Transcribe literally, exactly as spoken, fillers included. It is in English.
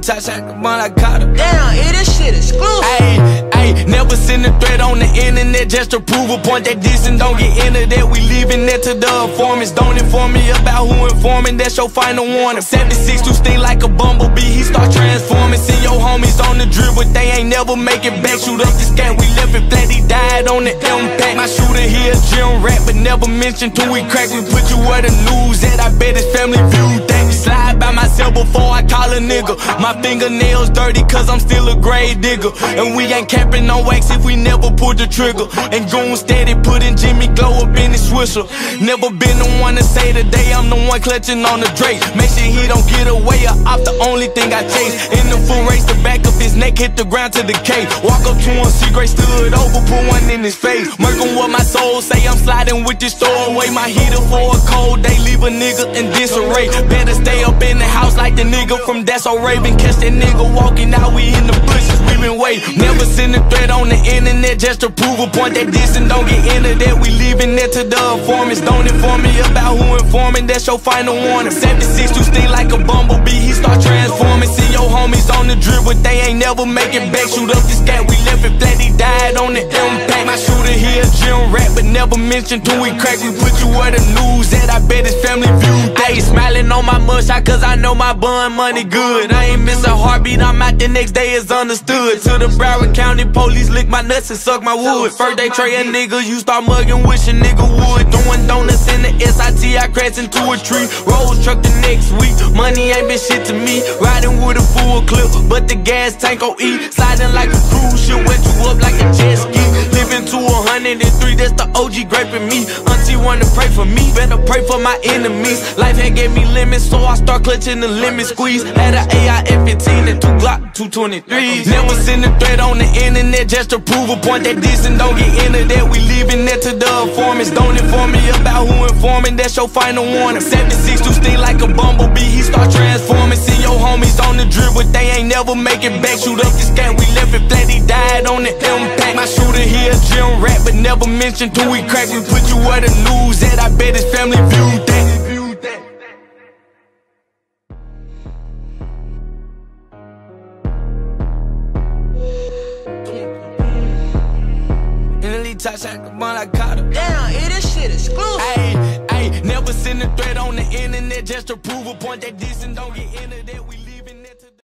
touch like the one I caught her. Damn, it this shit exclusive. Ayy, ayy, never send a threat on the internet just to prove a point that this and don't get into that. We leaving that to the informants. Don't inform me about who informing, that's your final warning. seventy-six to sting like a bumblebee, he start transforming. Send your homies on the drip, but they ain't never make it back. Shoot up the scat, we left it flat, he died on the impact. My shooter here a gym rat, but never mentioned till we crack. We put you where the news at, I bet his family viewed that. Slide by myself before I call a nigga. My fingernails dirty cause I'm still a grave digger. And we ain't capping no wax if we never pulled the trigger. And goon steady putting Jimmy Glow up in his swisher. Never been the one to say today I'm the one clutching on the Drake. Make sure he don't get away or off the only thing I chase. In the full race, the back of his neck hit the ground to the K. Walk up to him, see Gray stood over, put one in his face. Murking what my soul say, I'm sliding with this store away. My heater for a cold day, leave a nigga in disarray. Better stay up in the house like the nigga from That's So Raven. Catch that nigga walking out, we in the bushes, we been waiting. Never send a threat on the internet just to prove a point that this and don't get into that. We leaving that to the informants. Don't inform me about who informing, that's your final warning. seventy-six to sting like a bumblebee, he start transforming. See your homies on the drip, but they ain't never make it back. Shoot up the scat, we left it flat, he died on the impact. My shooter here a gym rat, but never mentioned till we crack. We put you where the news at, I bet his family viewed that. I ain't smiling on my mugshot cause I know my bun money good. I ain't miss a heartbeat, I'm out the next day, it's understood. To the Broward County police, lick my nuts and suck my wood. First they tray a nigga, you start mugging, wish a nigga would. Doing donuts in the S I T, I crashed into a tree. Rolls truck the next week, money ain't been shit to me. Riding with a full clip, but the gas tank gon' eat. Sliding like a cruise ship, wet you up like a jet ski. Living to a hundred and three, that's the O G graping me. Auntie wanna pray for me, better pray for my enemies. Life had gave me limits, so I start clutching the limit squeeze. Had a A I F fifteen and two Glock two twenty-threes. Never send a threat on the internet just to prove a point that this and don't get into that. We leaving that to the informants. Don't inform me about who informing, that's your final warning. seventy-six to sting like a bumblebee, he start transforming. See your homies on the drip, but they ain't never make it back. Shoot up the scat, we left it flat, he died on the impact. My shooter here a gym rat, but never mentioned till we crack. We put you where the news at, I bet his family viewed that. Touch like the one I caught her. Damn, it this shit exclusive. Ayy, ayy, never send a threat on the internet just to prove a point that this and don't get into that. We